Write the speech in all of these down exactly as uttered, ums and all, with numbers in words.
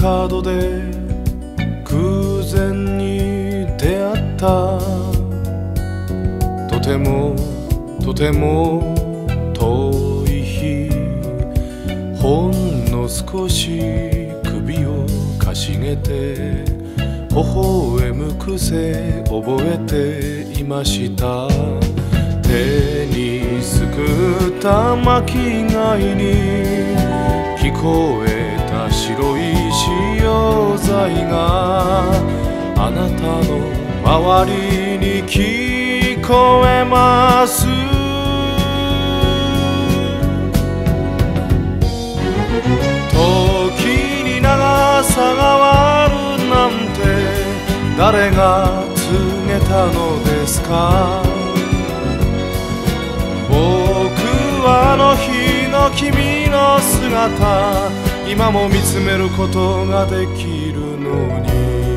角で偶然に出会った、とてもとても遠い日、ほんの少し首をかしげて微笑む癖覚えていました。手にすくった巻貝に聞こえた白い潮剤があなたの周りに聞こえます。時に長さがあるなんて誰が告げたのですか。僕はあの日の君の姿、今も見つめることができるのに。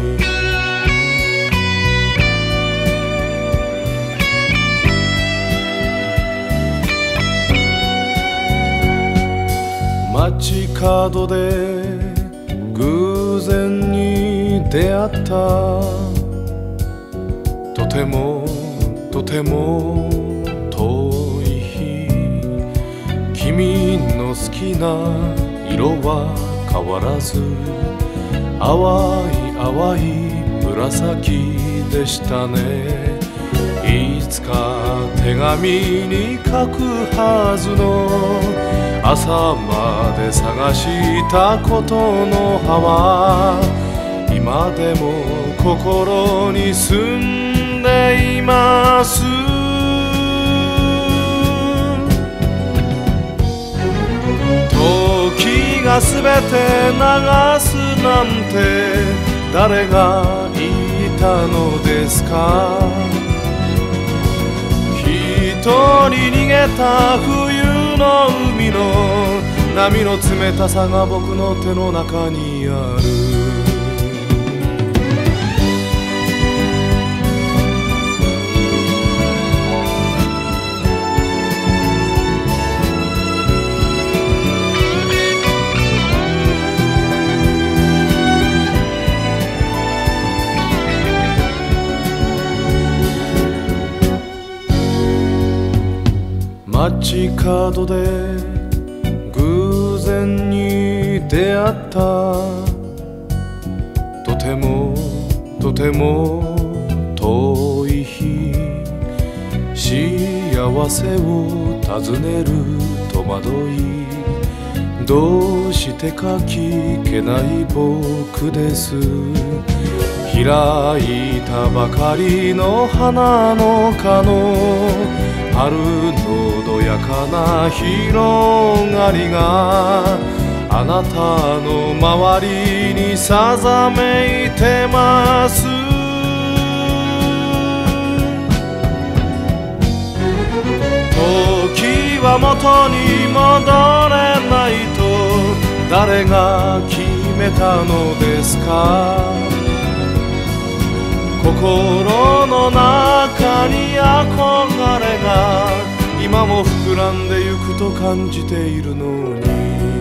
街角で偶然に出会った、とてもとても遠い日、君の好きな色は変わらず淡い淡い紫でしたね。いつか手紙に書くはずの朝まで探したことの葉は今でも心に住んでいます。時がすべて流すなんて誰が言ったのですか。一人逃げた冬の海の波の冷たさが僕の手の中にある。街角で偶然に出会った、とてもとても遠い日、幸せを尋ねる戸惑い、どうしてか聞けない僕です。開いたばかりの花の花の春のどやかな広がりがあなたの周りにさざめいてます。時は元に戻れないと誰が決めたのですか。心の中に憧れが今も膨らんでゆくと感じているのに。